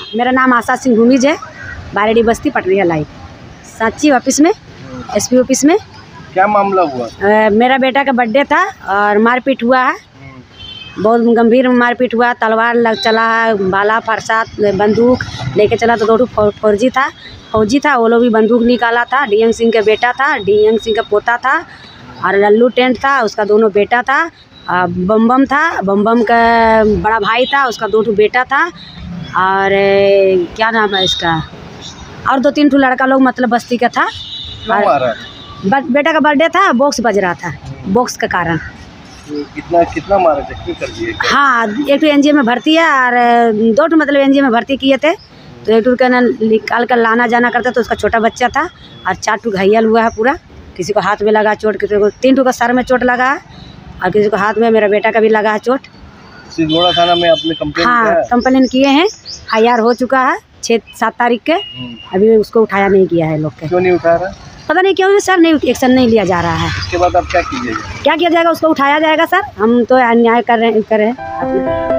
मेरा नाम आशा सिंह भूमिज है, बारेडी बस्ती पटरिया लाइन, सांची ऑफिस में, एसपी ऑफिस में। क्या मामला हुआ? मेरा बेटा का बर्थडे था और मारपीट हुआ है, बहुत गंभीर मारपीट हुआ। तलवार चला है, भाला फरसा बंदूक लेके चला, तो दो फौजी था, वो लोग भी बंदूक निकाला था। डीएम सिंह का बेटा था, डीएम सिंह का पोता था, और लल्लू टेंट था, उसका दोनों बेटा था। बम था, बम का बड़ा भाई था, उसका 2 बेटा था। और क्या नाम है इसका, और 2-3 लड़का लोग मतलब बस्ती का था। और बेटा का बर्थडे था, बॉक्स बज रहा था, बॉक्स के कारण। कितना मारा, जख्मी कर दिए? हाँ, एक एनजीओ में भर्ती है और 2 मतलब एनजीओ में भर्ती किए थे। तो एक का ना निकाल कर लाना जाना करता, तो उसका छोटा बच्चा था। और 4 घायल हुआ है पूरा, किसी को हाथ में लगा चोट, किसी को 3 का सर में चोट लगा है, और किसी को हाथ में, मेरा बेटा का भी लगा है चोट। सिंगोड़ा थाना में आपने कंप्लेन किया है? हाँ, कंप्लेन किए हैं, IR हो चुका है 6-7 तारीख के। अभी उसको उठाया नहीं किया है लोग के। क्यों नहीं उठा रहा? पता नहीं क्यों सर, नहीं एक्शन नहीं लिया जा रहा है। इसके बाद अब क्या कीजिएगा? क्या किया जाएगा, उसको उठाया जाएगा सर। हम तो अन्याय कर रहे हैं।